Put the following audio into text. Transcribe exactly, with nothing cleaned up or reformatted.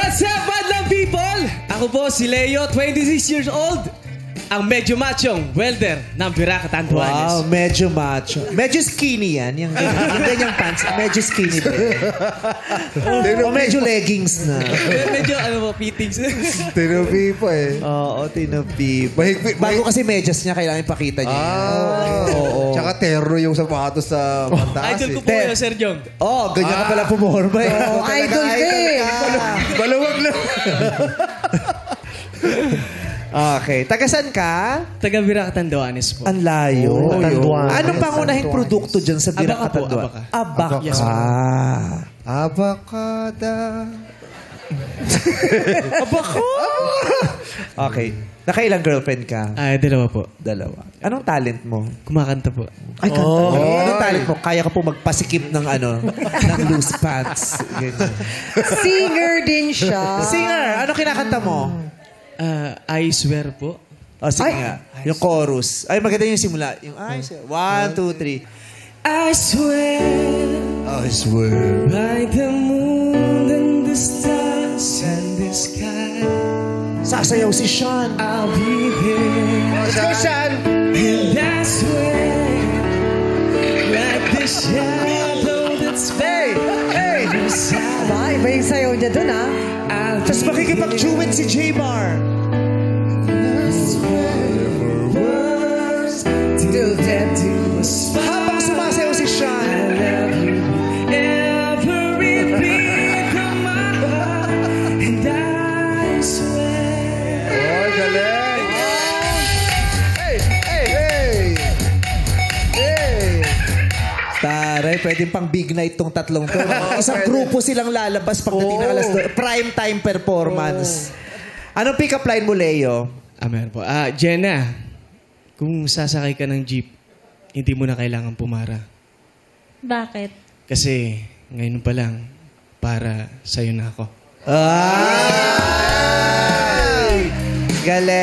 What's up, madlang people? Ako po si Leo, twenty-six years old. Ang medyo machong welder ng Biraca Tanduanes. Wow, medyo macho. Medyo skinny yan. Yung, yung ganyang pants, medyo skinny ba? O medyo leggings na. Medyo ano po, fittings. Tinupi pa eh. Oo, tinupi. Mahigpit. Bago kasi medyas niya, kailangan ipakita niya. Ah, oo. Tsaka terno yung sapatos sa pantaas Idol ko eh. po yun, Sir Jong. Oo, oh, ganyan ka pala pumorma eh. Oh, idol ka eh. Maluwag na. Okay. Tagasan ka? Taga Biraca Tanduanes po. Ang layo. Oh, Tanduanes. Anong pangunahing produkto dyan sa Biraca Abaka po, Tanduanes? abaka. Abaka. Yes, po. Ah. Abakada. Abaka? Okay. Nakailang girlfriend ka? Ah, dalawa po. Dalawa. Anong talent mo? Kumakanta po. Ay, kanta. Oh. Anong talent mo? Kaya ka po magpasikip ng ano, ng loose pants. Ganyan. Singer din siya. Singer, ano kinakanta mo? Ah, I swear po. Oh, sige nga. Yung chorus. Ay, maganda yung simula. Yung I swear. One, two, three. I swear I swear. by the moon and the stars and the sky, Sasayaw si Sean. I'll be there. Let's go, Sean. And I swear, like the shadow that's Hey! Hey! Aba, iba yung sayaw niya dun, ha? I'll Tapos makikipag-duet si J-Bar. till death do us part. Habang sumasayaw si I Sean. love you, every beat of my heart, and I swear. Oh, galing. Hey! Hey! Hey! Hey! Taray, pwedeng pang big night tong tatlong to. Isang grupo silang lalabas pagdating ng alas do- prime time performance. Anong pick-up line mo, Leo? Ah, meron po. Ah, Jenna, kung sasakay ka ng jeep, hindi mo na kailangan pumara. Bakit? Kasi ngayon pa lang, para sa'yo na ako. Ay! Galing!